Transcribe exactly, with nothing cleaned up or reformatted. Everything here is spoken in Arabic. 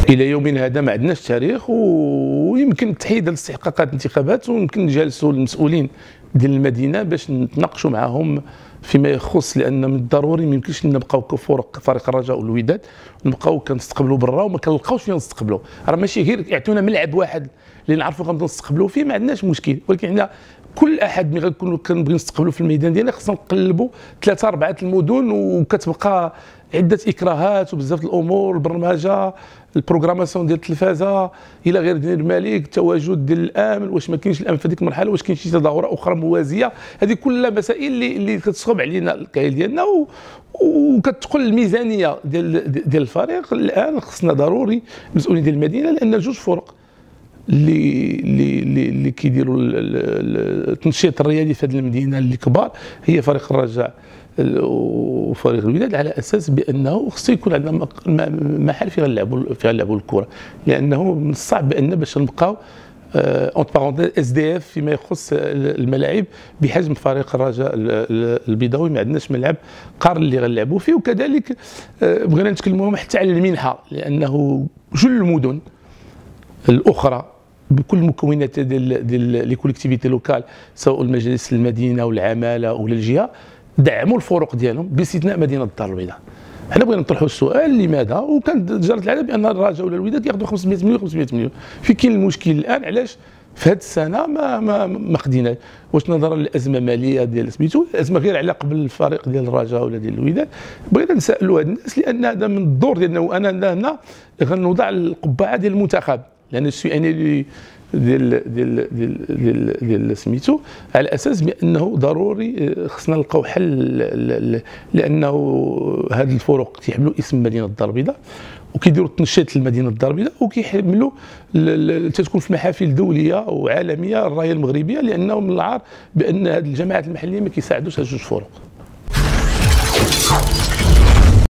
الى يومنا هذا ما عندناش تاريخ، ويمكن تحيد الاستحقاقات الانتخابات، ويمكن نجالسوا المسؤولين ديال المدينه باش نتناقشوا معهم فيما يخص، لان من الضروري ما يمكنش نبقاو كفرق فريق الرجاء والوداد نبقاو كنستقبلوا برا وما كنلقاوش فين نستقبلوا. راه ماشي غير يعطونا ملعب واحد اللي نعرفوا غنبداو نستقبلوا فيه ما عندناش مشكل، ولكن عندنا كل احد ملي غنكونوا كنبغيو نستقبلوا في الميدان ديالنا خصنا نقلبوا ثلاثه اربعه المدن، وكتبقى عده اكراهات وبزاف الامور، البرمجه، البروغراماسيون ديال التلفازه الى غير ديال الملك، التواجد ديال الامن، واش ما كاينش الامن في هذيك المرحله، واش كاين شي تظاهرات اخرى موازيه. هذه كلها مسائل اللي اللي كتصعب علينا الكيل ديالنا، وكتقل الميزانيه ديال ديال الفريق. الان خصنا ضروري المسؤولين ديال المدينه، لان جوج فرق اللي اللي اللي كيديروا التنشيط الرياضي في هذه المدينه اللي كبار هي فريق الرجاء وفريق الوداد، على اساس بانه خصو يكون عندنا محل فيه غنلعبوا فيه غنلعبوا الكره، لانه من الصعب بان باش نبقاو اون بارونتيز اس دي اف فيما يخص الملاعب بحجم فريق الرجاء البيضاوي. ما عندناش ملعب قار اللي غنلعبوا فيه. وكذلك بغينا نتكلموا حتى على المنحه، لانه جل المدن الاخرى بكل المكونات ديال ديال لي كوليكتيفيتي لوكال، سواء المجلس المدينه والعماله ولا الجهه، دعموا الفرق ديالهم باستثناء مدينه الدار البيضاء. حنا بغينا نطرحوا السؤال لماذا، وكانت جرت العاده بان الرجاء ولا الوداد ياخذوا خمسمائة مليون خمسمائة مليون. في كاين المشكل الان علاش في هذه السنه ما ما ما خديناش؟ واش نظرا للازمه الماليه ديال سميتو، الازمه غير على قبل الفريق ديال الرجاء ولا ديال الوداد؟ بغينا نسالوا هاد الناس، لان هذا من الدور ديالنا، وانا هنا غنوضع القبعه ديال المنتخب، لان السي ان ديال ديال ديال ديال ديال سميتو، على اساس بانه ضروري خصنا نلقاو حل، لانه هاد الفرق تيحملوا اسم مدينه الدار البيضاء وكيديروا التنشيط لمدينه الدار البيضاء، وكيحملوا تتكون في محافل دوليه وعالميه الرايه المغربيه، لانه من العار بان هاد الجماعات المحليه ما كيساعدوش هاد جوج فرق.